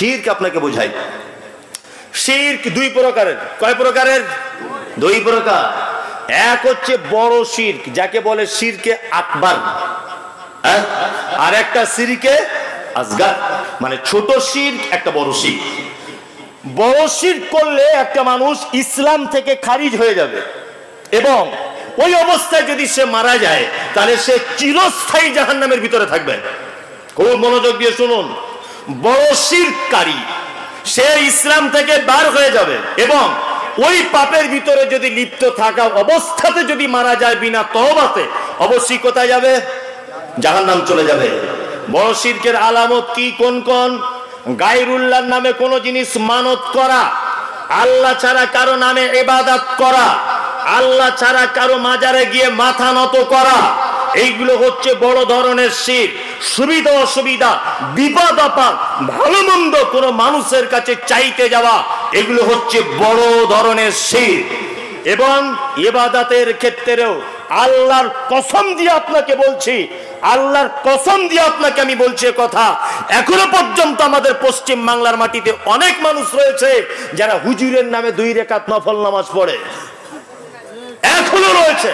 শিরক আপনাকে বোঝাই। শিরক দুই প্রকারের। কয় প্রকারের? দুই প্রকার। এক হচ্ছে বড় শিরক, যাকে বলে শিরকে আকবার, আর একটা শিরকে আসগার, মানে ছোট শিরক, একটা বড় শিরক। বড় শিরক করলে একটা মানুষ ইসলাম থেকে খারিজ হয়ে যাবে, এবং ওই অবস্থায় যদি সে মারা যায় তাহলে সে চিরস্থায়ী জাহান্নামের ভিতরে থাকবে। খুব মনোযোগ দিয়ে শুনুন, বড় শিরককারী সে ইসলাম থেকে বার হয়ে যাবে, এবং ওই পাপের ভিতরে যদি লিপ্ত থাকা অবস্থাতে যদি মারা যায় বিনা তওবাতে, অবশ্যই কোথায় যাবে? জাহান্নাম চলে যাবে। বড় শিরকের আলামত কি? কোন কোন? গায়রুল্লাহর নামে কোনো জিনিস মানত করা, আল্লাহ ছাড়া কারো নামে ইবাদত করা, আল্লাহ ছাড়া কারো মাজারে গিয়ে মাথা নত করা, এইগুলো হচ্ছে বড় ধরনের শিরক। সুবিধা অসুবিধা, বিপদ আপদ, ভালো মন্দ কোনো মানুষের কাছে চাইতে যাওয়া, এগুলো হচ্ছে বড় ধরনের শিরক। এবং ইবাদতের ক্ষেত্রেও আল্লাহর কসম দিয়ে আপনাকে বলছি, আল্লাহর কসম দিয়ে আপনাকে আমি বলছি কথা, এখনো পর্যন্ত আমাদের পশ্চিম বাংলার মাটিতে অনেক মানুষ রয়েছে যারা হুজুরের নামে 2 রাকাত নফল নামাজ পড়ে, এখনো রয়েছে।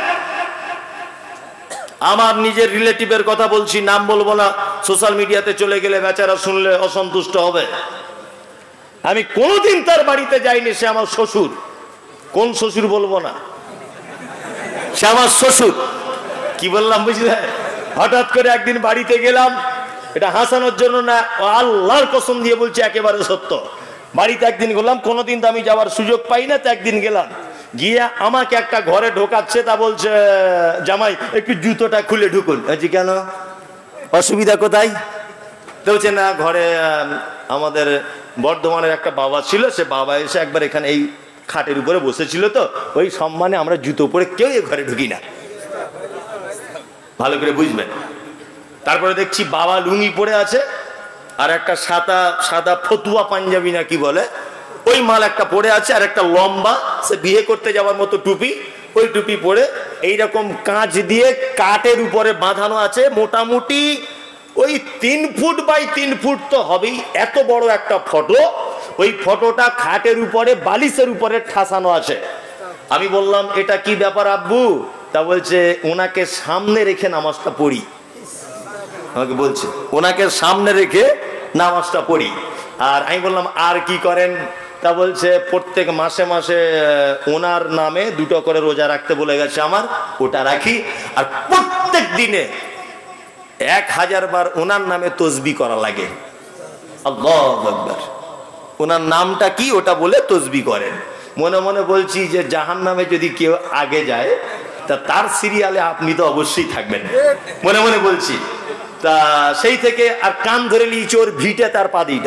আমার নিজের রিলেটিভের কথা বলছি, নাম বলবো না, সোশ্যাল মিডিয়াতে চলে গেলে বেচারা শুনলে অসন্তুষ্ট হবে। আমি কোনোদিন তার বাড়িতে যাইনি, সে আমার শ্বশুর। কোন শ্বশুর বলবো না, সে আমার শ্বশুর। কি বললাম বুঝলে? হঠাৎ করে একদিন বাড়িতে গেলাম, এটা হাসানোর জন্য না, আল্লাহর কসম দিয়ে বলছি, একেবারে সত্য। বাড়িতে একদিন গেলাম, কোনোদিন তো আমি যাওয়ার সুযোগ পাই না, তো একদিন গেলাম, গিয়ে আমাকে একটা ঘরে ঢোকাচ্ছে, তা বলছে, জামাই একটু জুতোটা খুলে ঢুকুন। বলছি কেন, অসুবিধা কোথায়? বলছে না, ঘরে আমাদের বর্ধমানের একটা বাবা ছিল, সে বাবা এসে একবার এখানে এই খাটের উপরে বসেছিল, তো ওই সম্মানে আমরা জুতো পরে কেউ এই ঘরে ঢুকি না। ভালো করে বুঝবেন। তারপরে দেখছি বাবা লুঙ্গি পরে আছে, আর একটা সাদা ফতুয়া পাঞ্জাবি না কি বলে, ওই মাল একটা পরে আছে, আর একটা লম্বা, সে বিয়ে করতে যাওয়ার মতো টুপি, ওই টুপি পরে এইরকম কাঁচ দিয়ে কাঠের উপরে বাঁধানো আছে, মোটামুটি ওই 3 ফুট বাই 3 ফুট তো হবেই, এত বড় একটা ফটো। ওই ফটোটা খাটের উপরে, বালিশের উপরে ঠাসানো আছে। আমি বললাম, এটা কি ব্যাপার আব্বু? তা বলছে, ওনাকে সামনে রেখে নামাজটা পড়ি। আমাকে বলছে, ওনাকে সামনে রেখে নামাজটা পড়ি। আর আমি বললাম, আর কি করেন? তা বলছে, প্রত্যেক মাসে মাসে ওনার নামে 2টো করে রোজা রাখতে বলে গেছে আমার, ওটা রাখি। আর প্রত্যেক দিনে 1000 বার ওনার নামে তসবিহ করা লাগে। আল্লাহু আকবার। ওনার নামটা কি ওটা বলে তসবিহ করেন। মনে মনে বলছি যে জাহান্নামে যদি কেউ আগে যায়, তা তার সিরিয়ালে আপনি তো অবশ্যই থাকবেন, মনে মনে বলছি। তা সেই থেকে আর কান ধরে নিয়েছি ওর ভিটে তার পা দিটা,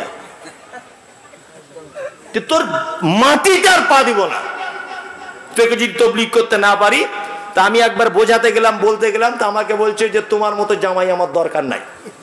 তোর মাটিটার পা দিব না, তোকে যদি তবলিগ করতে না পারি। তা আমি একবার বোঝাতে গেলাম, বলতে গেলাম, তা আমাকে বলছে যে তোমার মতো জামাই আমার দরকার নাই।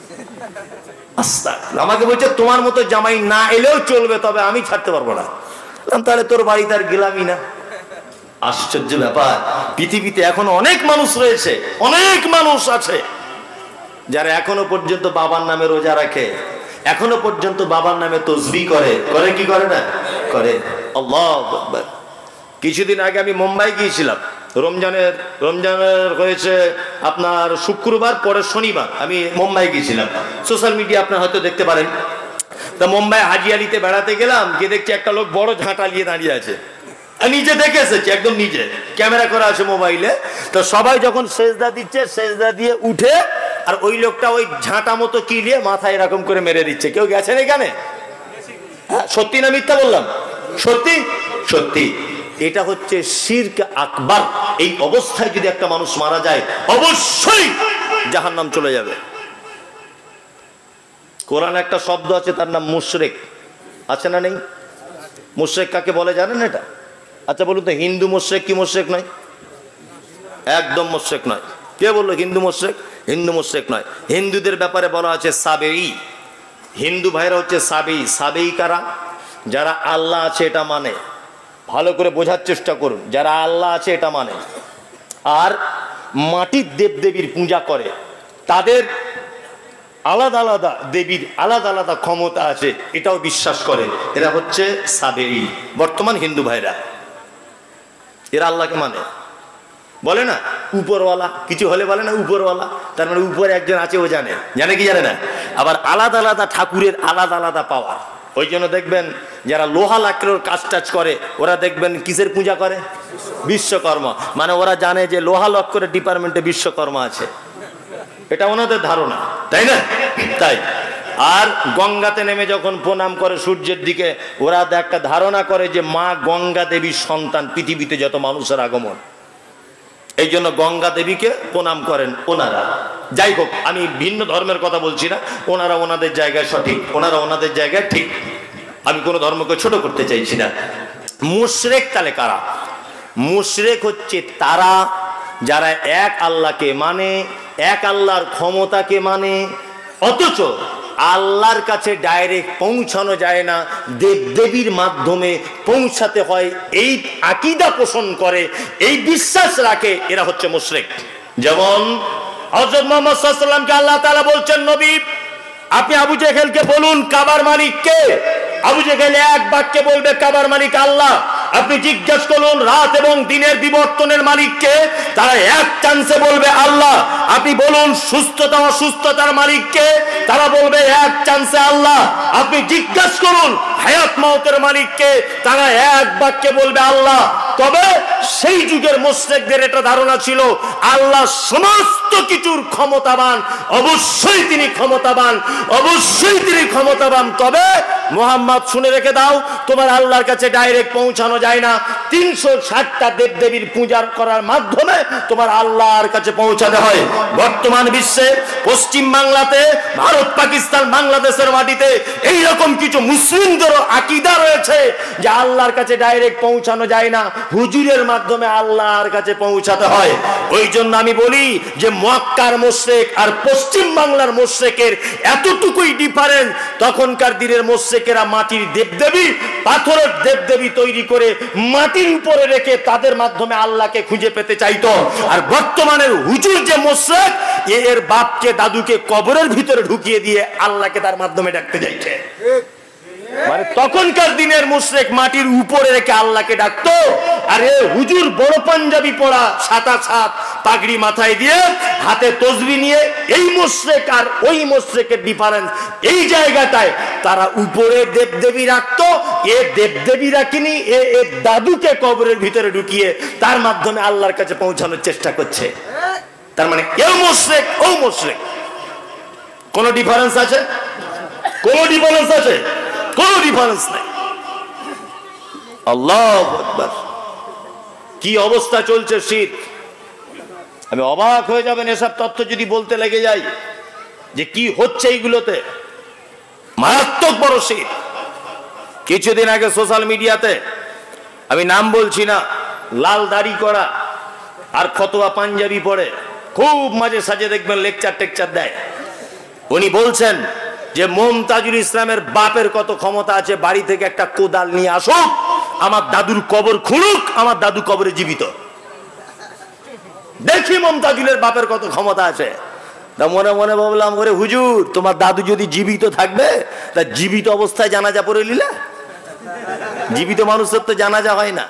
আমাকে বলছে তোমার মতো জামাই না এলেও চলবে, তবে আমি ছাড়তে পারবো না। তাহলে তোর বাড়িতে আর গেলামই না। আশ্চর্য ব্যাপার, পৃথিবীতে এখন অনেক মানুষ রয়েছে, অনেক মানুষ আছে যারা এখনো পর্যন্ত বাবার নামে রোজা রাখে, এখনো পর্যন্ত বাবার নামে তসবিহ করে। করে কি করে না? করে। আল্লাহু আকবার। কিছুদিন আগে আমি মুম্বাই গিয়েছিলাম, রমজানের হয়েছে আপনার শুক্রবার, পরে শনিবার আমি মুম্বাই গিয়েছিলাম। সোশ্যাল মিডিয়া আপনার হয়তো দেখতে পারেন। তা মুম্বাই হাজিয়ালিতে বেড়াতে গেলাম, গিয়ে দেখছি একটা লোক বড় ঝাঁটা নিয়ে দাঁড়িয়ে আছে। নিজে দেখে এসেছি, একদম নিজে, ক্যামেরা করা আছে মোবাইলে। তো সবাই যখন সেজদা দিচ্ছে, সেজদা দিয়ে উঠে, আর ওই লোকটা ওই ঝাঁটা মতো কি নিয়ে মাথায় এরকম করে মেরে দিচ্ছে। কেউ গেছেন এখানে? সত্যি না মিথ্যা বললাম? সত্যি সত্যি। এটা হচ্ছে শিরক আকবার। এই অবস্থায় যদি একটা মানুষ মারা যায়, অবশ্যই জাহান্নাম চলে যাবে। কোরআন একটা শব্দ আছে, তার নাম মুশরিক। আছে না নেই? মুশরিক কাকে বলে জানেন এটা? আচ্ছা বলুন তো, হিন্দু মুশরিক কি মুশরিক নয়? একদম মুশরিক নয়। কে বললো হিন্দু মুশরিক? হিন্দু মুশরিক নয়। হিন্দুদের ব্যাপারে বলা আছে সাবেই। হিন্দু ভাইরা হচ্ছে সাবেই। সাবেই কারা? যারা আল্লাহ আছে এটা মানে। ভালো করে বোঝার চেষ্টা করুন, যারা আল্লাহ আছে এটা মানে আর মাটির দেবদেবীর পূজা করে, তাদের আলাদা আলাদা দেবীর আলাদা আলাদা ক্ষমতা আছে, এটাও বিশ্বাস করে। এরা হচ্ছে সাবেঈ। বর্তমান হিন্দু ভাইরা এরা আল্লাহকে মানে, বলে না উপরওয়ালা, কিছু হলে বলে না উপরওয়ালা, তার মানে উপরে একজন আছে, ও জানে, জানে কি জানে না। আবার আলাদা আলাদা ঠাকুরের আলাদা আলাদা পাওয়ার। ওই জন্য দেখবেন যারা লোহা লাকড়ের কাজ টাজ করে ওরা দেখবেন কিসের পূজা করে? বিশ্বকর্মা। মানে ওরা জানে যে লোহা লক্করের ডিপার্টমেন্টে বিশ্বকর্মা আছে, এটা ওনাদের ধারণা, তাই না? তাই আর গঙ্গাতে নেমে যখন প্রণাম করে সূর্যের দিকে, ওরা একটা ধারণা করে যে মা গঙ্গা দেবীর সন্তান পৃথিবীতে যত মানুষের আগমন, এই জন্য গঙ্গা দেবীকে প্রণাম করেন ওনারা। যাই হোক, আমি ভিন্ন ধর্মের কথা বলছি না, ওনারা ওনাদের জায়গায় সঠিক, ওনারা ওনাদের জায়গায় ঠিক, আমি কোনো ধর্মকে ছোট করতে চাইছি না। মুশরিক তাহলে কারা? মুশরিক হচ্ছে তারা যারা এক আল্লাহকে মানে, এক আল্লাহর ক্ষমতাকে মানে, অথচ আল্লাহর কাছে ডাইরেক্ট পৌঁছানো যায় না, দেবদেবীর মাধ্যমে পৌঁছাতে হয়, এই আকীদা পোষণ করে, এই বিশ্বাস রাখে, এরা হচ্ছে মুশরিক। যেমন হযরত মুহাম্মদ সাল্লাল্লাহু আলাইহি ওয়াসাল্লামকে আল্লাহ তাআলা বলছেন, নবী আপনি আবু জেহেলকে বলুন কাবার মালিক কে? আবু জেহেল এক বাক্যে বলবে কাবার মালিক আল্লাহ। আপনি জিজ্ঞেস করুন রাত এবং দিনের বিবর্তনের মালিক কে? তারা এক চান্সে বলবে আল্লাহ। আপনি বলুন সুস্থতা অসুস্থতার মালিক কে? তারা বলবে এক চান্সে আল্লাহ। আপনি জিজ্ঞেস করুন হায়াত মওতের মালিক কে? তারা এক বাক্যে বলবে আল্লাহ। তবে সেই যুগের মুশরিকদের এটা ধারণা ছিল আল্লাহ সমস্ত কিছুর ক্ষমতাবান, অবশ্যই তিনি ক্ষমতাবান, অবশ্যই তিনি ক্ষমতাবান। তবে মুহাম্মদ শুনে রেখে দাও, তোমার আল্লাহর কাছে ডাইরেক্ট পৌঁছানো যায় না, 360টা দেবদেবীর পূজা করার মাধ্যমে তোমার আল্লাহর কাছে পৌঁছাতে হয়। বর্তমান বিশ্বে পশ্চিম বাংলাতে, ভারত পাকিস্তান বাংলাদেশের মাটিতে এইরকম কিছু মুসলিমদেরও আকীদা রয়েছে যে আল্লাহর কাছে ডাইরেক্ট পৌঁছানো যায় না, হুজুরের মাধ্যমে আল্লাহর কাছে পৌঁছাতে হয়। ওই জন্য আমি বলি যে মক্কার মুশরিক আর পশ্চিম বাংলার মুশরিকের এতটুকুই ডিফারেন্স। তখনকার দিনের মুশরিকেরা মাটির দেবদেবী, পাথরের দেবদেবী তৈরি করে মাটির উপরে রেখে তাদের মাধ্যমে আল্লাহকে খুঁজে পেতে চাইতো। আর বর্তমানের হুজুর যে মুশরিক, এর বাপকে দাদুকে কবরের ভিতরে ঢুকিয়ে দিয়ে আল্লাহকে তার মাধ্যমে ডাকতে চাইছে। মানে তখনকার দিনের মুশরিক মাটির উপরে রেখে আল্লাহকে ডাকতো, আর এ হুজুর বড় পাঞ্জাবি পরা, ছাতা ছাত পাগড়ি মাথায় দিয়ে, হাতে তসবিহ নিয়ে, এই মুশরিক আর ওই মুশরিকের ডিফারেন্স এই জায়গাটায়। তারা উপরে দেবদেবী রাখতো, এ দেবদেবী রাখিনি, এ দাদুকে কবরের ভিতরে ঢুকিয়ে তার মাধ্যমে আল্লাহর কাছে পৌঁছানোর চেষ্টা করছে। তার মানে এও মুশরিক ও মুশরিক। কোন ডিফারেন্স আছে? কোন ডিফারেন্স আছে? কোন ডিফারেন্স নাই। আল্লাহু আকবার, কি অবস্থা চলছে শিরক! আমি অবাক হয়ে যাবেন এসব তথ্য যদি বলতে লেগে যাই যে কি হচ্ছে এইগুলোতে। মারাত্মক বড় শিরক। কিছুদিন আগে সোশ্যাল মিডিয়াতে, আমি নাম বলছি না, লাল দাড়ি করা আর ফতোয়া পাঞ্জাবি পরে খুব মাঝে সাঝে দেখবেন লেকচার টেকচার দেয়। উনি বলছেন যে মুমতাজুল ইসলামের বাপের কত ক্ষমতা আছে, বাড়ি থেকে একটা কোদাল নিয়ে আসুক, আমার দাদুর কবর খুঁড়ুক, আমার দাদু কবরে জীবিত। দেখি মুমতাজুলের বাপের কত ক্ষমতা আছে। তা মনে মনে ভাবলাম, ওরে হুজুর, তোমার দাদু যদি জীবিত থাকবে তা জীবিত অবস্থায় জানাজা পড়ে নিলে? জীবিত মানুষের তো জানাজা হয় না,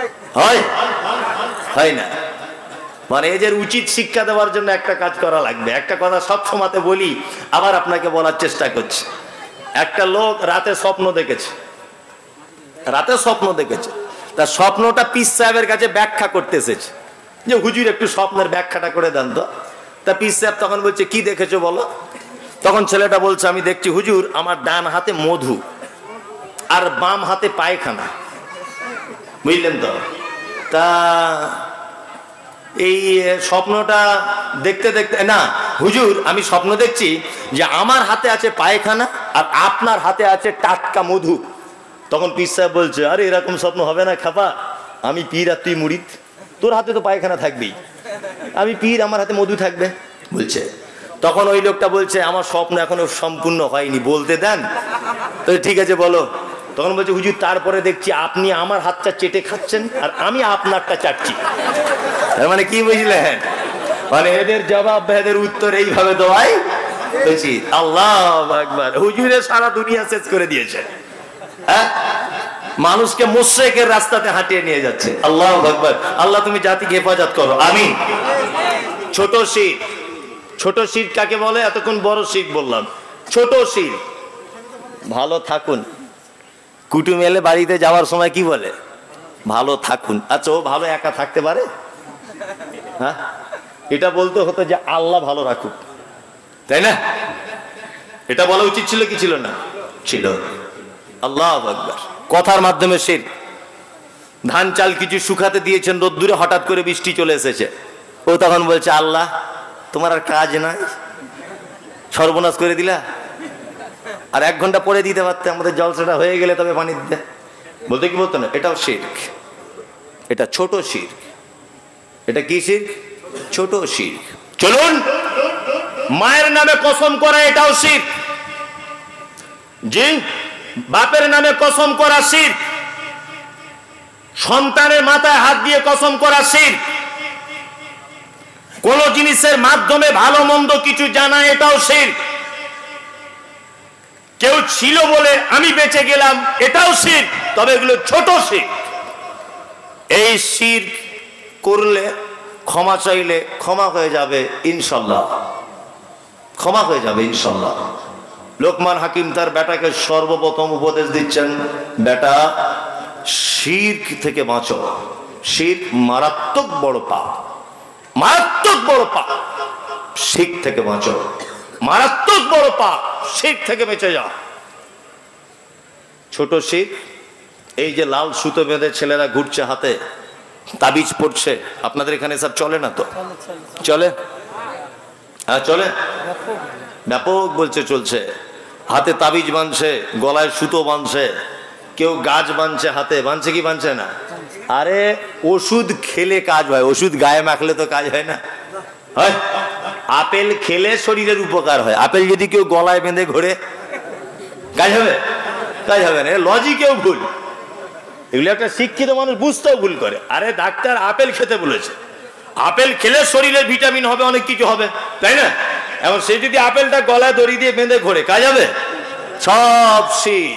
হয় না। মানে এদের উচিত শিক্ষা দেওয়ার জন্য একটা কাজ করা লাগবে। একটা কথা সব সময়তে বলি, আবার আপনাকে বলার চেষ্টা করছি। একটা লোক রাতে স্বপ্ন দেখেছে, তার স্বপ্নটা পীর সাহেবের কাছে ব্যাখ্যা করতে এসেছে যে হুজুর একটু স্বপ্নের ব্যাখ্যাটা করে দেন তো। তা পীর সাহেব তখন বলছে কি দেখেছো বলো। তখন ছেলেটা বলছে আমি দেখছি হুজুর আমার ডান হাতে মধু আর বাম হাতে পায়খানা, বুঝলেন তো। তা এই স্বপ্নটা দেখতে দেখতে, না হুজুর আমি স্বপ্ন দেখছি যে আমার হাতে আছে পায়খানা আর আপনার হাতে আছে টাটকা মধু। তখন পীর সাহেব বলছে আরে এরকম স্বপ্ন হবে না খাপা, আমি পীর আর তুই মুরিদ, তোর হাতে তো পায়খানা থাকবেই, আমি পীর আমার হাতে মধু থাকবে বলছে। তখন ওই লোকটা বলছে আমার স্বপ্ন এখনো সম্পূর্ণ হয়নি, বলতে দেন। তো ঠিক আছে বলো। তখন বলছে হুজুর তারপরে দেখছি আপনি আমার হাতটা চেটে খাচ্ছেন আর আমি আপনারটা চাটছি। তার মানে কি বুঝলেন? মানে এদের জবাব এদের উত্তর এইভাবে দেওয়াই উচিত। আল্লাহু আকবার। হুজুরে সারা দুনিয়া শেষ করে দিয়েছে, হ্যাঁ, মানুষকে মুশরিকের রাস্তাতে হাঁটিয়ে নিয়ে যাচ্ছে। আল্লাহু আকবার। আল্লাহ তুমি জাতিকে হেফাজত করো, আমিন। ছোট শিরক, ছোট শিরক কাকে বলে? এতক্ষণ বড় শিরক বললাম, ছোট শিরক। ভালো থাকুন, কুটুম এলে বাড়িতে যাওয়ার সময় কি বলে? ভালো থাকুন। আচ্ছা, ও ভালো একা থাকতে পারে? হ্যাঁ, এটা বলতে হতো যে আল্লাহ ভালো রাখুক, তাই না? এটা বলা উচিত ছিল কি ছিল না? ছিল। আল্লাহু আকবার। কথার মাধ্যমে শিরক। ধান চাল কিছু শুকাতে দিয়েছেন রোদ্দুরে, হঠাৎ করে বৃষ্টি চলে এসেছে, ও তখন বলছে আল্লাহ তোমার আর কাজ নাই, সর্বনাশ করে দিলা, আর 1 ঘন্টা পরে দিতে পারতে, আমাদের জলসাটা হয়ে গেলে তবে পানি দিতে। বলতে কি বলতো না? এটাও শিরক, এটা ছোট শিরক। এটা কি শিরক? ছোট শিরক। চলুন, মায়ের নামে কসম করা এটাও শিরক। জি, বাপের নামে কসম করা শিরক। সন্তানের মাথায় হাত দিয়ে কসম করা শিরক। কোন জিনিসের মাধ্যমে ভালো মন্দ কিছু জানা, এটাও শিরক। কেউ ছিল বলে আমি বেঁচে গেলাম, এটাও শিরক, তবে এগুলো ছোট শিরক। এই শিরক করলে ক্ষমা চাইলে ক্ষমা হয়ে যাবে ইনশাল্লাহ, ক্ষমা হয়ে যাবে ইনশাল্লাহ। লোকমান হাকিম তার বেটাকে সর্বপ্রথম উপদেশ দিচ্ছেন, বেটা শিরক থেকে বাঁচো, শিরক মারাত্মক বড় পাপ, মারাত্মক বড় পাপ, শিরক থেকে বাঁচো, মারাত্মক বড় পাপ, শিরক থেকে বেঁচে যাও। ছোট শিরক, এই যে লাল সুতো বেঁধে ছেলেরা ঘুরছে হাতে, তাবিজ পড়ছে, আপনাদের এখানে সব চলে না তো? চলে, হ্যাঁ চলে, ব্যাপক বলছে চলছে। হাতে তাবিজ বাঁধছে, গলায় সুতো বাঁধছে, কেউ গাছ বাঁধছে হাতে, বাঁধছে কি বাঁধছে না? আরে ওষুধ খেলে কাজ হয়, ওষুধ গায়ে মাখলে তো কাজ হয় না। হয় আপেল খেলে শরীরের উপকার হয়, আপেল যদি কেউ গলায় বেঁধে ঘোরে কাজ হবে? কাজ হবে না। লজিকেও ভুল, এগুলো একটা শিক্ষিত মানুষ বুঝতেও ভুল করে। আরে ডাক্তার আপেল খেতে বলেছে, আপেল খেলে শরীরে ভিটামিন হবে, অনেক কিছু হবে, তাই না? এখন সে যদি আপেলটা গলায় দড়ি দিয়ে বেঁধে ঘোরে, কাজ হবে? সব শিরক।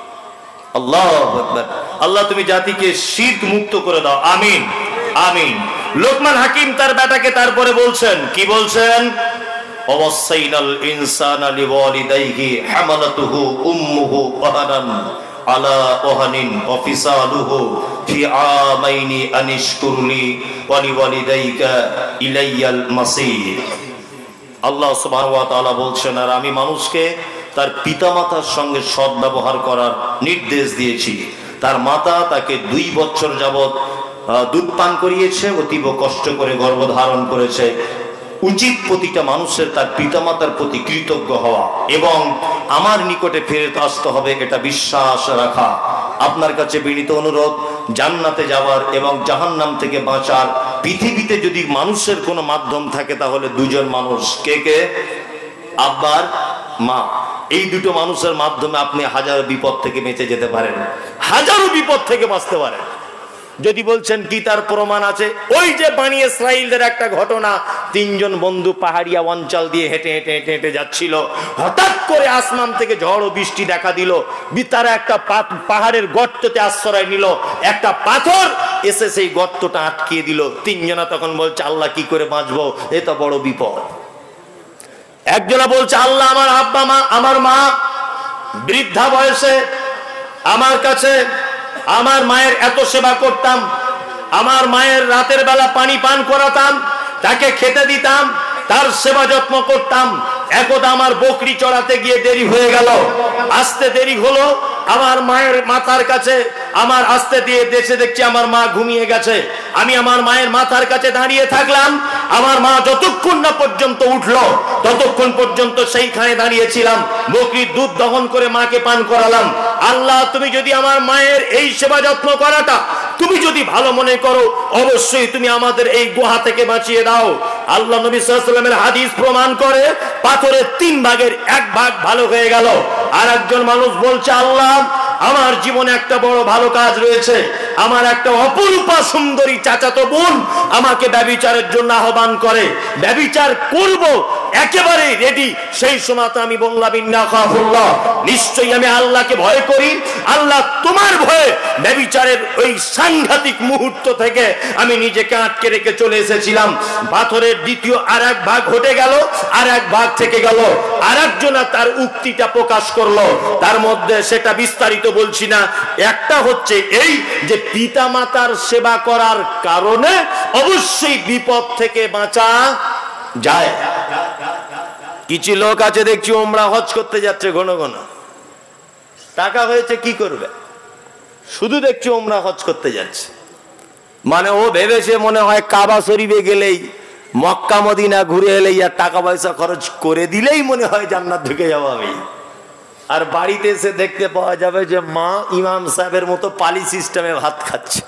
আল্লাহু আকবার। আল্লাহ তুমি জাতিকে শিরক মুক্ত করে দাও, আমিন আমিন। লোকমান হাকিম তার বেটাকে তারপরে বলছেন, কি বলছেন? ওয়াসাইনাল ইনসানা লিওয়ালিদাইহি হামালাতুহু উম্মুহু ওয়াহানান আলা ওয়াহানিন ওয়া ফিসালুহু ফি আমাইনি আনিশকুরলি ওয়া লিওয়ালিদাইকা ইলাইয়াল মাসির। আল্লাহ সুবহানাহু ওয়া তাআলা বলছেন, আর আমি মানুষকে তার পিতামাতার সঙ্গে সদ্ব্যবহার করার নির্দেশ দিয়েছি। তার মাতা তাকে 2 বছর যাবৎ দুধ পান করিয়েছে, অতীব কষ্ট করে গর্ভধারণ করেছে। উচিত প্রতিটা মানুষের তার পিতামাতার প্রতি কৃতজ্ঞ হওয়া এবং আমার নিকটে ফেরত আসতে হবে, এটা বিশ্বাস রাখা। আপনার কাছে বিনীত অনুরোধ, জান্নাতে যাওয়ার এবং জাহান্নাম থেকে বাঁচার পৃথিবীতে যদি মানুষের কোনো মাধ্যম থাকে তাহলে 2 জন মানুষ। কে কে? আব্বার মা। এই 2টো মানুষের মাধ্যমে আপনি হাজারো বিপদ থেকে বেঁচে যেতে পারেন, হাজারো বিপদ থেকে বাঁচতে পারেন। যদি বলছেন কি তার প্রমাণ আছে, ওই যে বানি ইসরাইলদের একটা ঘটনা, 3 জন বন্ধু পাহাড়িয়া অঞ্চল দিয়ে হেঁটে হেঁটে হেঁটে হেঁটে যাচ্ছিল, হঠাৎ করে আসমান থেকে ঝড় ও বৃষ্টি দেখা দিল, তারা একটা পাহাড়ের গর্ততে আশ্রয় নিল, একটা পাথর এসে সেই গর্তটা আটকিয়ে দিল। 3 জনা তখন বলছে আল্লাহ কি করে বাঁচবো, এ তো বড় বিপদ। একজনা বলছে আল্লাহ আমার আব্বা মা, আমার মা বৃদ্ধা বয়সে আমার কাছে, আমার মায়ের এত সেবা করতাম, আমার মায়ের রাতের বেলা পানি পান করাতাম, তাকে খেতে দিতাম, তার সেবা যত্ন করতাম। একদা আমার বকরি চড়াতে গিয়ে দেরি হয়ে গেল, আসতে দেরি হলো, আমার মায়ের মাথার কাছে আমার আসতে দিয়ে দেশে দেখছি আমার মা ঘুমিয়ে গেছে। আমি আমার মায়ের মাথার কাছে দাঁড়িয়ে থাকলাম, আমার মা যতক্ষণ না পর্যন্ত উঠলো ততক্ষণ পর্যন্ত সেইখানে দাঁড়িয়েছিলাম, বকরির দুধ দহন করে মাকে পান করালাম। আল্লাহ তুমি যদি আমার মায়ের এই সেবা যত্ন করাটা তুমি যদি ভালো মনে করো, অবশ্যই তুমি আমাদের এই গুহা থেকে বাঁচিয়ে দাও। আল্লাহ নবী সাল্লাল্লাহু আলাইহি ওয়াসাল্লামের হাদিস প্রমাণ করে পাথরের 3 ভাগের 1 ভাগ ভালো হয়ে গেল। আর একজন মানুষ বলছে আল্লাহ আমার জীবনে একটা বড় ভালো কাজ রয়েছে, আমার একটা অপরূপা সুন্দরী চাচাতো বোন আমাকে ব্যভিচারের জন্য আহ্বান করে, ব্যভিচার করব একেবারে রেডি। সেই সময় তো আমি বললাম ইন্না খাফুল্লাহ, নিশ্চয়ই আমি আল্লাহকে ভয় করি। আল্লাহ তোমার ভয়ে ব্যভিচারের ওই সাংঘাতিক মুহূর্ত থেকে আমি নিজেকে আটকে রেখে চলে এসেছিলাম। পাথরের দ্বিতীয় আর এক ভাগ ঘটে গেল, আর এক ভাগ থেকে গেল। আর একজনা তার উক্তিটা প্রকাশ করলো, তার মধ্যে সেটা বিস্তারিত বলছি না। একটা হচ্ছে এই যে পিতা মাতার সেবা করার কারণে অবশ্যই বিপদ থেকে বাঁচা যায়। কিছু লোক আছে দেখছি ওমরা হজ করতে যাচ্ছে, ঘন ঘন টাকা হয়েছে কি করবে, শুধু দেখছি ওমরা হজ করতে যাচ্ছে। মানে ও ভেবেছে মনে হয় কাবা শরীফে গেলেই, মক্কা মদিনা ঘুরে এলেই আর টাকা পয়সা খরচ করে দিলেই মনে হয় জান্নাত ঢুকে যাবো আমি। আর বাড়িতে এসে দেখতে পাওয়া যাবে যে মা ইমাম সাহেবের মতো পালি সিস্টেমে ভাত খাচ্ছে,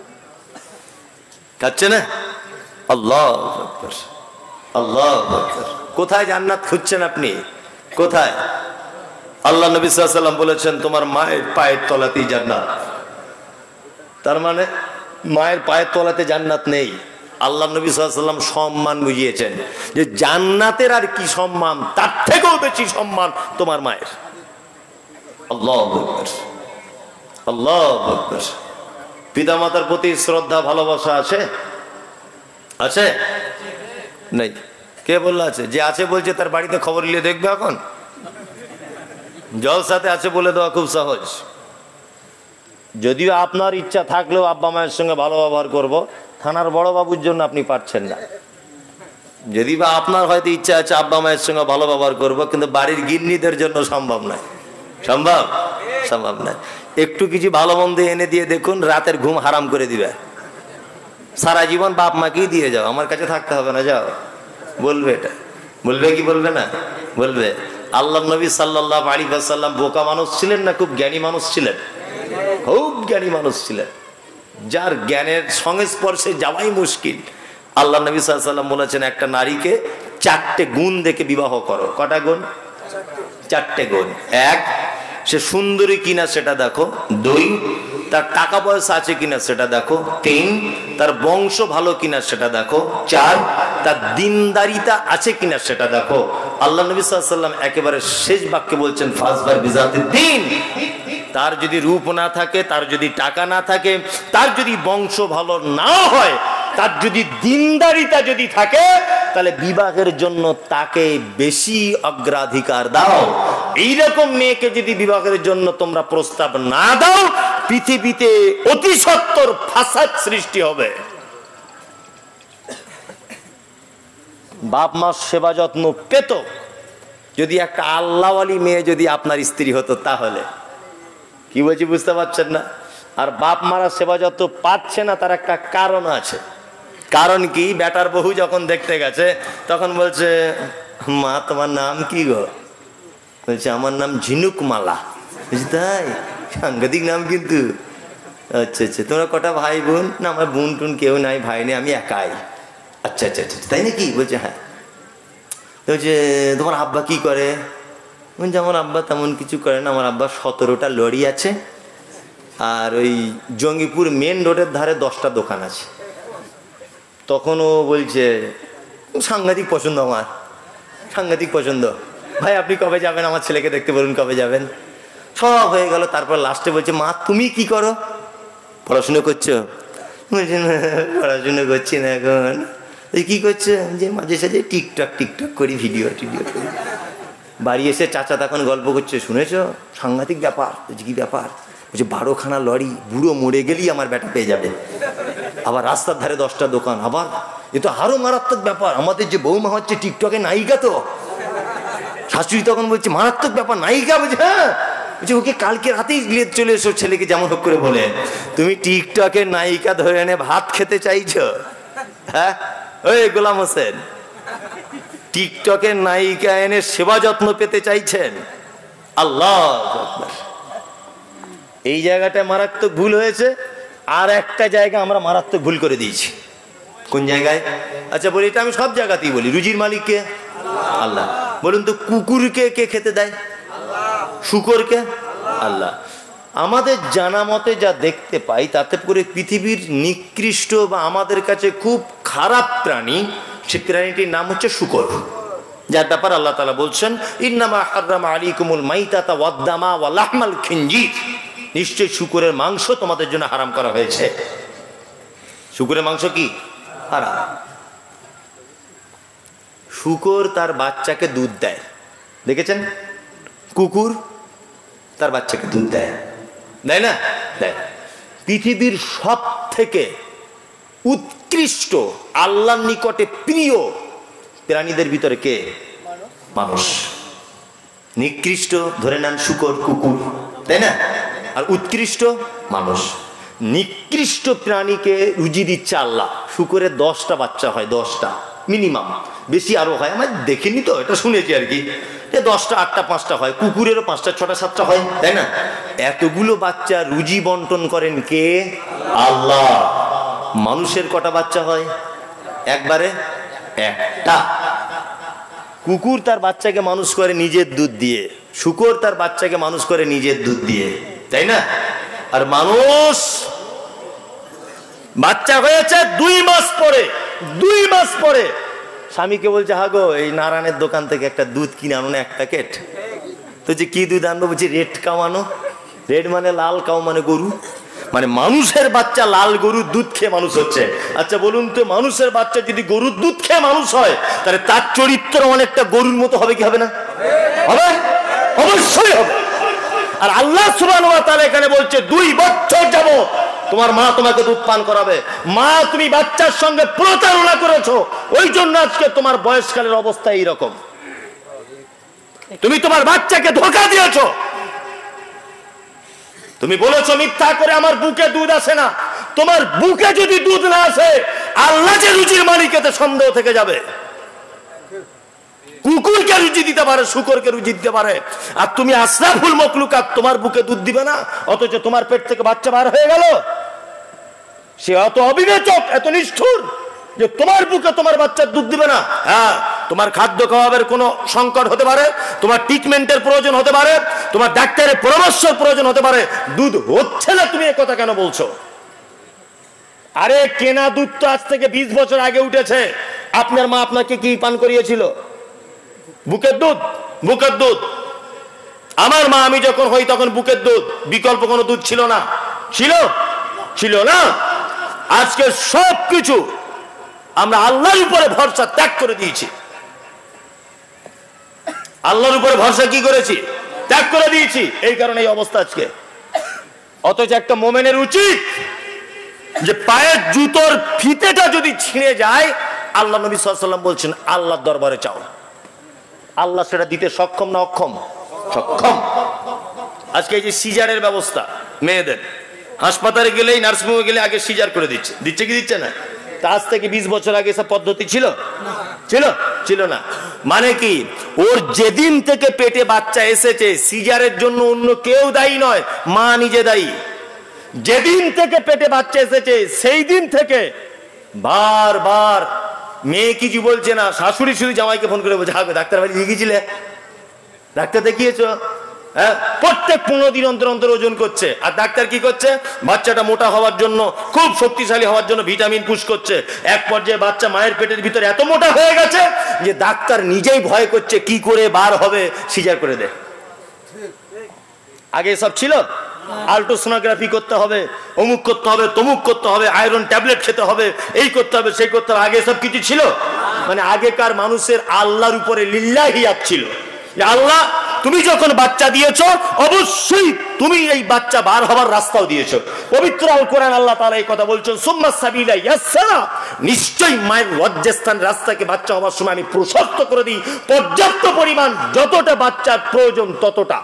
খাচ্ছে না? আল্লাহ আকবার, আল্লাহ আকবার। কোথায় জান্নাত খুঁজছেন আপনি? কোথায়? আল্লাহ নবী সাল্লাল্লাহু আলাইহি ওয়াসাল্লাম বলেছেন তোমার মায়ের পায়ের তলাতেই জান্নাত। তার মানে মায়ের পায়ের তলাতে জান্নাত নেই। আল্লাহ নবী সাল্লাল্লাহু আলাইহি ওয়াসাল্লাম সম্মান বুঝিয়েছেন যে জান্নাতের আর কি সম্মান, তার থেকেও বেশি সম্মান তোমার মায়ের। আল্লাহু আকবার, আল্লাহু আকবার। পিতামাতার প্রতি শ্রদ্ধা ভালোবাসা আছে? আছে? নেই? কে বললো আছে? যে আছে বলছে তার বাড়িতে খবর নিয়ে দেখবে। এখন জলসাতে আছে বলে দেওয়া খুব সহজ। যদিও আপনার ইচ্ছা থাকলেও আব্বা মায়ের সঙ্গে ভালো ব্যবহার করবো, থানার বড় বাবুর জন্য আপনি পারছেন না। যদি বা আপনার হয়তো ইচ্ছা আছে আব্বা মায়ের সঙ্গে ভালো ব্যবহার করবো, কিন্তু বাড়ির গিন্নিদের জন্য সম্ভব নয়। সম্ভব? সম্ভব নয়। একটু কিছু ভালো মন্দ এনে দিয়ে দেখুন, রাতের ঘুম হারাম করে দিবে। সারা জীবন বাপ মাকেই দিয়ে যাও, আমার কাছে থাকতে হবে না, যাও। বলবে এটা? বলবে কি বলবে না? বলবে। আল্লাহ নবী সাল্লাল্লাহু আলাইহি ওয়াসাল্লাম বোকা মানুষ ছিলেন না খুব জ্ঞানী মানুষ ছিলেন? খুব জ্ঞানী মানুষ ছিলেন, যার জ্ঞানের সংস্পর্শে যাওয়াই মুশকিল। আল্লাহ নবী সাল্লাল্লাহু আলাইহি ওয়াসাল্লাম বলেছেন একটা নারীকে 4টে গুণ দেখে বিবাহ করো। কটা গুণ? 4টে গুণ। 1, সে সুন্দরী কিনা সেটা দেখো। 2, তার টাকা পয়সা আছে কিনা সেটা দেখো। 3, তার বংশ ভালো কিনা সেটা দেখো। 4, তার দিনদারিতা আছে কিনা সেটা দেখো। আল্লাহ নবী সাল্লাল্লাহু আলাইহি ওয়াসাল্লাম একেবারে শেষ বাক্যে বলছেন ফাজবার বিজাতিদ দ্বীন। তার যদি রূপ না থাকে, তার যদি টাকা না থাকে, তার যদি বংশ ভালো না হয়, তার যদি দিনদারিতা যদি থাকে, তাহলে বিবাহের জন্য তাকে বেশি অগ্রাধিকার দাও। এইরকম মেয়েকে যদি বিবাহের জন্য তোমরা প্রস্তাব না দাও, পৃথিবীতে অতি সত্বর ফাসাদ সৃষ্টি হবে। বাপ মার সেবা যত্ন পেত যদি একটা আল্লাহওয়ালি মেয়ে যদি আপনার স্ত্রী হতো, তাহলে কি বলছি বুঝতে পারছেন না? আর বাপ মারা সেবা যত্ন পাচ্ছে না, তার একটা কারণ আছে। কারণ কি? বেটার বহু যখন দেখতে গেছে তখন বলছে মা তোমার নাম কি গো? বলছে আমার নাম ঝিনুক মালা। বলছি তাই? সাংঘাতিক নাম কিন্তু। আচ্ছা আচ্ছা, তোমরা কটা ভাই বোন? না আমার বোন টুন কেউ নাই, ভাই নেই, আমি একাই। আচ্ছা আচ্ছা আচ্ছা, তাই নাকি? বলছে হ্যাঁ। বলছে তোমার আব্বা কি করে? বলছে আমার আব্বা তেমন কিছু করে না, আমার আব্বা 17টা লরি আছে, আর ওই জঙ্গিপুর মেন রোডের ধারে 10টা দোকান আছে। তখন ও বলছে সাংঘাতিক পছন্দ, আমার সাংঘাতিক পছন্দ, ভাই আপনি কবে যাবেন? আমার ছেলেকে দেখতে বলুন কবে যাবেন। সব হয়ে গেল। তারপর লাস্টে বলছে মা তুমি কি করো? পড়াশুনো করছো? বলছে না পড়াশুনো করছি না এখন। কি করছো? যে মাঝে সাঝে টিকটক করি, ভিডিও টিডিও করি। বাড়ি এসে চাচা তখন গল্প করছে, শুনেছ সাংঘাতিক ব্যাপার। বলছে কি ব্যাপার? বলছে 12খানা লরি, বুড়ো মরে গেলেই আমার বেটা পেয়ে যাবে। আবার রাস্তার ধারে 10টা দোকান। আবার এ তো আরো মারাত্মক ব্যাপার, আমাদের যে বৌমা হচ্ছে টিকটকে নায়িকা। তো শাশুড়ি তখন বলছে মারাত্মক ব্যাপার, নায়িকা? বলছে হ্যাঁ। বলছে ওকে কালকে রাতেই চলে এসো, ছেলেকে যেমন হোক করে বলে। তুমি টিকটকের নায়িকা ধরে এনে ভাত খেতে চাইছো? হ্যাঁ ওই গোলাম হোসেন, টিকটকের নায়িকা এনে সেবা যত্ন পেতে চাইছেন? আল্লাহ আকবার। এই জায়গাটায় মারাত্মক ভুল হয়েছে। আর একটা জায়গা আমরা মারাত্মক ভুল করে দিয়েছি। কোন জায়গায়? আচ্ছা বলি, এটা আমি সব জায়গাতেই বলি। রুজির মালিক কে? আল্লাহ। বলুন তো কুকুরকে কে খেতে দেয়? শুকরকে? আল্লাহ। আমাদের জানা মতে যা দেখতে পাই, তাতে করে পৃথিবীর নিকৃষ্ট বা আমাদের কাছে খুব খারাপ প্রাণী, সে প্রাণীটির নাম হচ্ছে শুকর। যার ব্যাপার আল্লাহ তাআলা বলছেন ইন্নামা হাররামা আলাইকুমুল মাইতাতা ওয়াদ-দামা ওয়া লাহমাল খিনজির, নিশ্চয় শুকরের মাংস তোমাদের জন্য হারাম করা হয়েছে। শুকরের মাংস কি হারাম। শুকর তার বাচ্চাকে দুধ দেয়, দেখেছেন? কুকুর তার বাচ্চাকে দুধ দেয়, দেয় না? দেয়। পৃথিবীর সব থেকে উৎকৃষ্ট আল্লাহর নিকটে প্রিয় প্রাণীদের ভিতরে কে? মানুষ। নিকৃষ্ট ধরে নেন শুকর, কুকুর, তাই না? আর উৎকৃষ্ট মানুষ। নিকৃষ্ট প্রাণীকে রুজি দিচ্ছে আল্লাহ। শুকরের 10টা বাচ্চা হয়, 10টা মিনিমাম, বেশি আরো হয়, আমার দেখিনি তো, এটা শুনেছি আর কি। 10টা 8টা 5টা হয়, কুকুরেরও 5টা 6টা 7টা হয়, তাই না? এতগুলো বাচ্চা রুজি বন্টন করেন কে? আল্লাহ। মানুষের কটা বাচ্চা হয়? একবারে একটা। কুকুর তার বাচ্চাকে মানুষ করে নিজের দুধ দিয়ে, শুকর তার বাচ্চাকে মানুষ করে নিজের দুধ দিয়ে, তাই না? আর মানুষ বাচ্চা হয়েছে 2 মাস পরে, 2 মাস পরে স্বামীকে বলছে হাগো এই নারায়ণের দোকান থেকে একটা দুধ কিনে আনো না, 1 প্যাকেট। তো যে কি দুধ আনবো? বলছি রেড কাউ আনো। রেড মানে লাল, কাউ মানে গরু। মানে মানুষের বাচ্চা লাল গরুর দুধ খেয়ে মানুষ হচ্ছে। আচ্ছা বলুন তো, মানুষের বাচ্চা যদি গরুর দুধ খেয়ে মানুষ হয়, তাহলে তার চরিত্র অনেকটা গরুর মতো হবে কি হবে না? হবে, অবশ্যই হবে। আর আল্লাহ সুবহানাহু ওয়া তাআলা এখানে বলছে 2 বছর যাবত তোমার মা তোমাকে দুধ পান করাবে। মা, তুমি বাচ্চার সঙ্গে প্রতারণা করেছো, ওই জন্য আজকে তোমার বয়সকালের অবস্থা এইরকম। তুমি তোমার বাচ্চাকে ধোঁকা দিয়েছো। তুমি বলেছো মিথ্যা করে আমার বুকে দুধ আসে না। তোমার বুকে যদি দুধ না আসে, আল্লাহ যে রুজির মালিক এতে সন্দেহ থেকে যাবে। কুকুরকে রুজি দিতে পারে, শুকরকে রুজি দিতে পারে, আর তুমি আশরাফুল মখলুকাত তোমার বুকে দুধ দিবে না, অথচ তোমার পেট থেকে বাচ্চা বার হয়ে গেল। সে এত অবিবেচক, এত নিষ্ঠুর যে তোমার বুকে তোমার বাচ্চার দুধ দিবে না। হ্যাঁ, তোমার খাদ্য খাওয়াবের কোনো সংকট হতে পারে, তোমার ট্রিটমেন্টের প্রয়োজন হতে পারে, তোমার ডাক্তারের পরামর্শের প্রয়োজন হতে পারে, দুধ হচ্ছে না, তুমি এ কথা কেন বলছো? আরে কেনা দুধ তো আজ থেকে 20 বছর আগে উঠেছে। আপনার মা আপনাকে কি পান করিয়েছিল? বুকের দুধ। বুকের দুধ। আমার মা আমি যখন হই তখন বুকের দুধ, বিকল্প কোনো দুধ ছিল না। ছিল? ছিল না। আজকে সবকিছু আমরা আল্লাহর উপরে ভরসা ত্যাগ করে দিয়েছি। আল্লাহর উপরে ভরসা কি করেছি? ত্যাগ করে দিয়েছি। এই কারণে এই অবস্থা আজকে। অথচ একটা মোমেনের উচিত যে পায়ের জুতোর ফিতেটা যদি ছিঁড়ে যায়, আল্লাহ নবী সাল্লাল্লাহু আলাইহি ওয়াসাল্লাম বলছেন আল্লাহর দরবারে চাও। আল্লাহ সেটা দিতে সক্ষম না অক্ষম? সক্ষম। আজকে এই যে সিজারের ব্যবস্থা মেয়েদের, হাসপাতালে গেলেই, নার্সিংহোমে গেলে আগে সিজার করে দিচ্ছে। দিচ্ছে কি দিচ্ছে না? তা আজ থেকে 20 বছর আগে সব পদ্ধতি ছিল? ছিল? ছিল না। মানে কি, ওর যেদিন থেকে পেটে বাচ্চা এসেছে, সিজারের জন্য অন্য কেউ দায়ী নয়, মা নিজে দায়ী। যেদিন থেকে পেটে বাচ্চা এসেছে সেই দিন থেকে বারবার মেয়ে কিছু বলছে না, শাশুড়ি শুধু জামাইকে ফোন করে বলছে হাগো ডাক্তার বাড়ি নিয়ে গিয়েছিলে, ডাক্তার দেখিয়েছো? হ্যাঁ, প্রত্যেক 15 দিন অন্তর অন্তর ওজন করছে। আর ডাক্তার কি করছে? বাচ্চাটা মোটা হওয়ার জন্য, খুব শক্তিশালী হওয়ার জন্য ভিটামিন পুশ করছে। এক পর্যায়ে বাচ্চা মায়ের পেটের ভিতরে এত মোটা হয়ে গেছে যে ডাক্তার নিজেই ভয় করছে কি করে বার হবে, সিজার করে দে। আগে সব ছিল? আল্ট্রাসোনোগ্রাফি করতে হবে, অমুক করতে হবে, তমুক করতে হবে, আয়রন ট্যাবলেট খেতে হবে, এই করতে হবে, সেই করতে হবে। আগে সব কিছু ছিল? মানে আগেকার মানুষের আল্লাহর উপরে লিল্লাহিয়াত ছিল যে আল্লাহ তুমি যখন বাচ্চা দিয়েছো, অবশ্যই তুমি এই বাচ্চা বার হবার রাস্তাও দিয়েছো। পবিত্র আল কোরআন আল্লাহ তাআলা এই কথা বলছেন, সুম্মা সাবিলা ইয়াসসারা, নিশ্চয়ই মায়ের লজ্জাস্থান রাস্তাকে বাচ্চা হওয়ার সময় আমি প্রশস্ত করে দিই, পর্যাপ্ত পরিমাণ, যতটা বাচ্চার প্রয়োজন ততটা।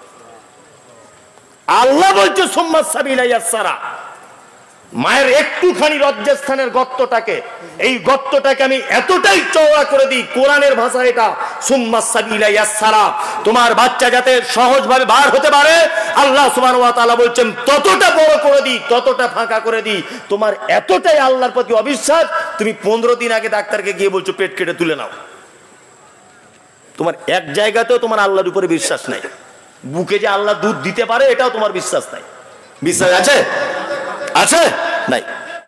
আল্লাহ বলছে সুম্মা সাবিলা ইয়াসসারা, মায়ের একটুখানি লজ্জাস্থানের গর্তটাকে, এই গর্তটাকে আমি এতটাই চওড়া করে দিই, কোরআনের ভাষা এটা, সুম্মা সাবিলা ইয়াসসারা, তোমার বাচ্চা যাতে সহজভাবে বার হতে পারে, আল্লাহ সুবহানাহু ওয়া তাআলা বলছেন ততটা বড় করে দিই, ততটা ফাঁকা করে দিই। তোমার এতটাই আল্লাহর প্রতি অবিশ্বাস, তুমি 15 দিন আগে ডাক্তারকে গিয়ে বলছো পেট কেটে তুলে নাও। তোমার এক জায়গাতেও তোমার আল্লাহর উপরে বিশ্বাস নাই। বুকে যে আল্লাহ দুধ দিতে পারে এটাও তোমার বিশ্বাস নাই। বিশ্বাস আছে? আছে? নাই।